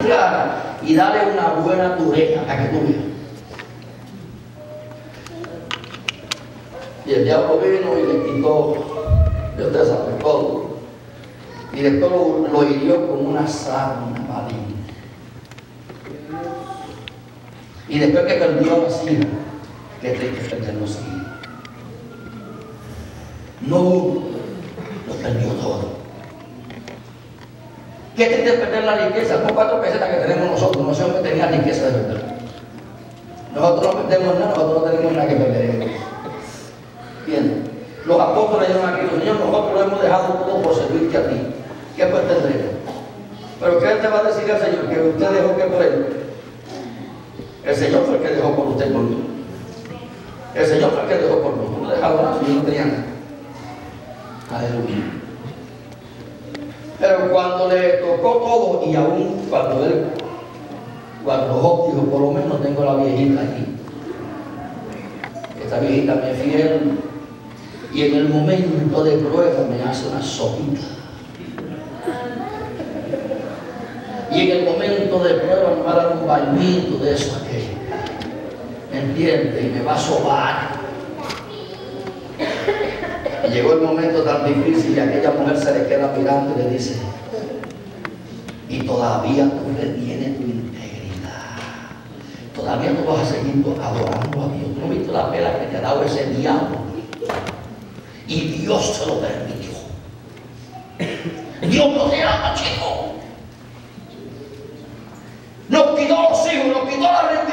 y dale una buena tureja a que tú veas. Y el diablo vino y le quitó, Dios te sabe todo. Y después lo hirió con una sarna maligna. Y después que perdió la sida, qué triste perder los hijos. No, lo perdió todo. Qué triste perder la riqueza. Son 4 pesetas que tenemos nosotros. No sé dónde tenía riqueza de verdad. Nosotros no perdemos nada, nosotros no tenemos nada que perder. Bien, los apóstoles dijeron aquí, Señor, nosotros lo hemos dejado todo por servirte a ti. ¿Qué pues tendremos? Pero ¿qué te va a decir el Señor? Que usted dejó que por él. El Señor fue el que dejó por usted por mí. El Señor fue el que dejó por mí. Tú no dejabas nada, si yo no tenía nada. Aleluya. Pero cuando le tocó todo, y aún cuando Job dijo, por lo menos tengo la viejita aquí. Esta viejita me es fiel. Y en el momento de prueba me hace una sopita. Y en el momento de prueba me va a dar un bañito de eso aquello. ¿Me entiende? Y me va a sobar. Y llegó el momento tan difícil y aquella mujer se le queda mirando y le dice, y todavía tú retienes tu integridad. Todavía tú vas a seguir adorando a Dios. ¿No viste la pela que te ha dado ese diablo? Y Dios se lo permitió. Dios no te ama, chico. Nos quitó los hijos, nos quitó la